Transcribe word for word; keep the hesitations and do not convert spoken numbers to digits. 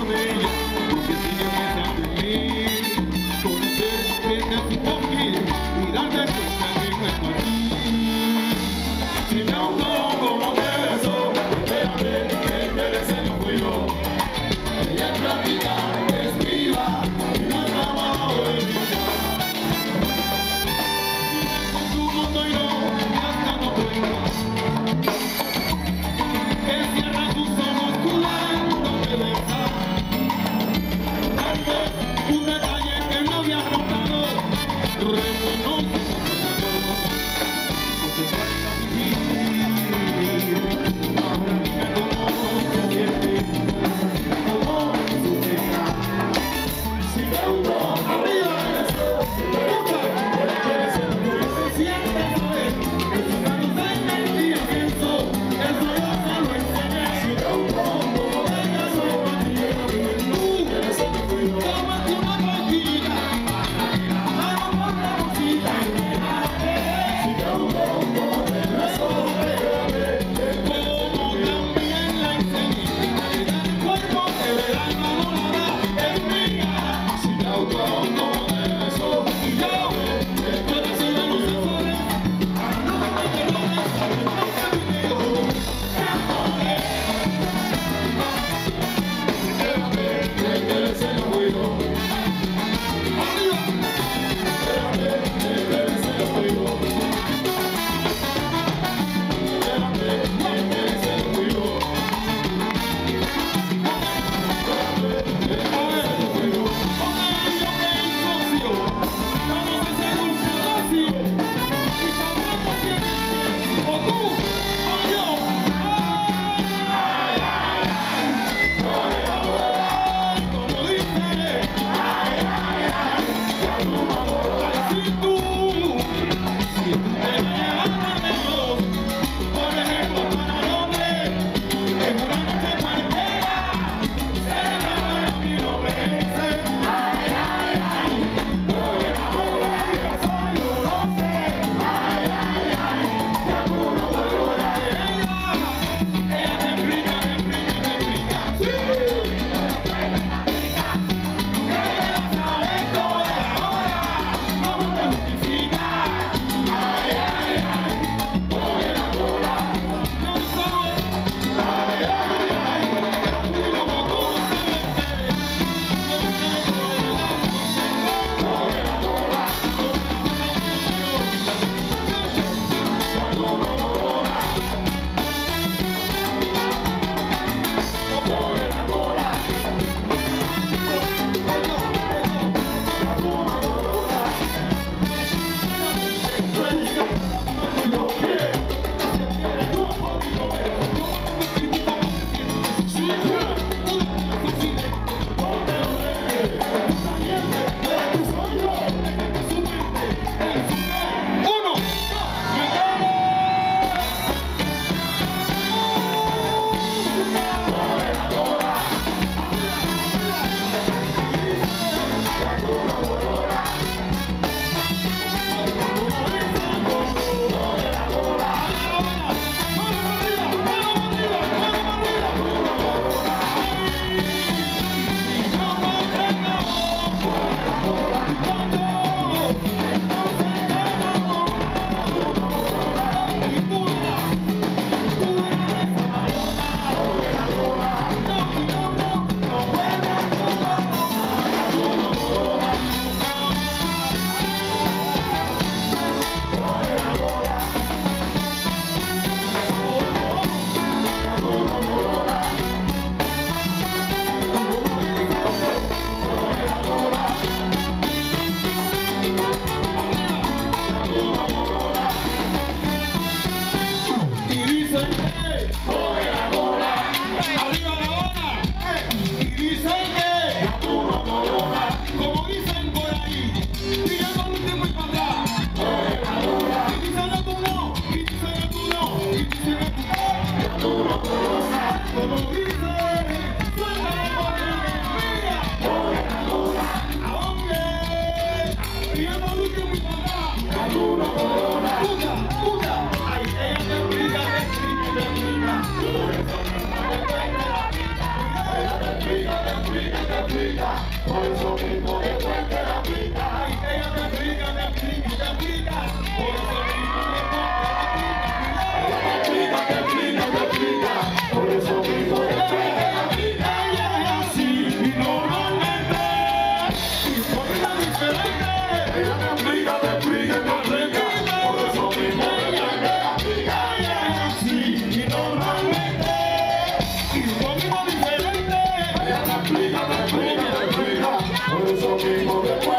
con ella, porque sigue pensando en mí. Conocer que casi conmigo y darme cuenta que no es para mí. Si me ahogó como te besó, déjame que merece no fui yo. Ella en realidad es viva y no es amado de mi vida. Con su mundo y no, hasta no cuenta. Que cierra sus ojos cuando te besa. aplica, por eso mismo después te la aplica. Ay, ella te aplica, te aplica, te aplica, por eso mismo después te la aplica. Te aplica, te aplica, por eso mismo después te la aplica. Ella es así y normalmente, y por una diferente. Ella te aplica, te aplica, te aplica, por eso mismo después te la aplica. Ella es así y normalmente, y por una diferente. Ella te aplica, te aplica, te aplica, por eso mismo después